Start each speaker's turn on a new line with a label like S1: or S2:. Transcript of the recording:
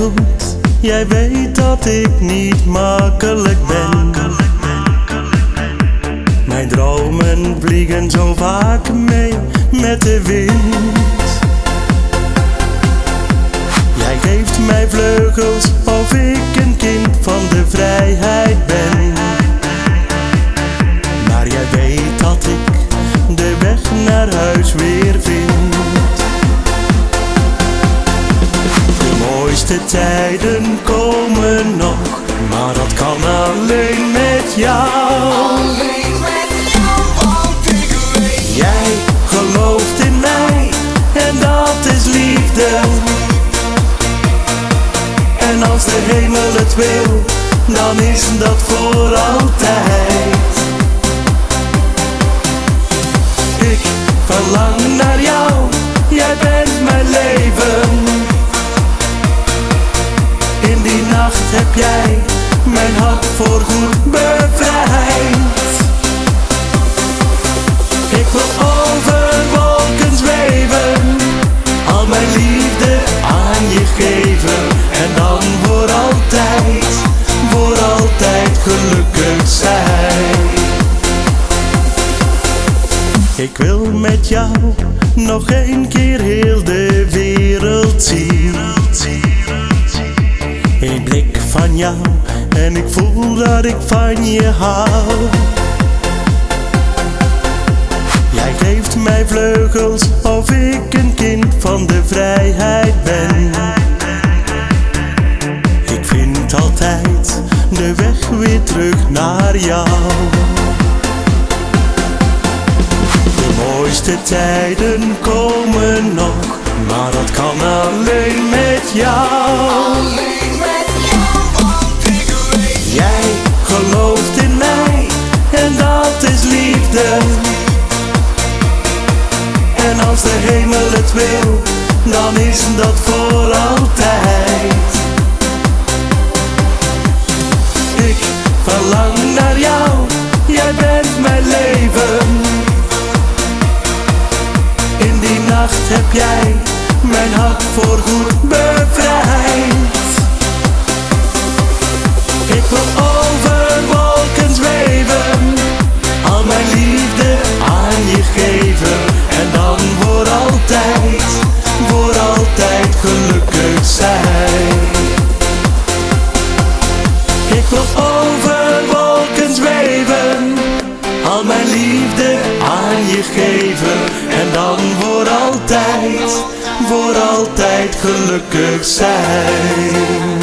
S1: goed, jij weet dat ik niet makkelijk ben. Mijn dromen vliegen zo vaak mee met de wind. Jij geeft mij vleugels of ik een kind van de vrijheid ben. Maar jij weet dat ik de weg naar huis weer vind. De mooiste tijden komen nog, maar dat kan alleen met jou.
S2: Alleen met jou, want ik weet.
S1: Jij gelooft in mij en dat is liefde. En als de hemel het wil, dan is dat voor altijd. Ik verlang naar jou, jij bent mijn leven. In die nacht heb jij mijn hart voorgoed bevrijd. Ik wil over wolken zweven, al mijn liefde aan je geven. En dan voor altijd gelukkig zijn. Ik wil met jou nog een keer heel de wereld zien. Een blik van jou en ik voel dat ik van je hou. Jij geeft mij vleugels of ik een kind van de vrijheid ben. Ik vind altijd de weg weer terug naar jou. De mooiste tijden komen nog, maar dat kan alleen met jou.
S2: Alleen met jou, want ik weet.
S1: Jij gelooft in mij en dat is liefde. En als de hemel het wil, dan is dat voor altijd. Ik verlang naar jou, jij bent mijn leven. In die nacht heb jij mijn hart voorgoed bevrijd. Ik wil over wolken zweven, al mijn liefde aan je geven. En dan voor altijd gelukkig zijn. Ik wil over wolken zweven, al mijn liefde aan je geven. En dan voor altijd gelukkig zijn.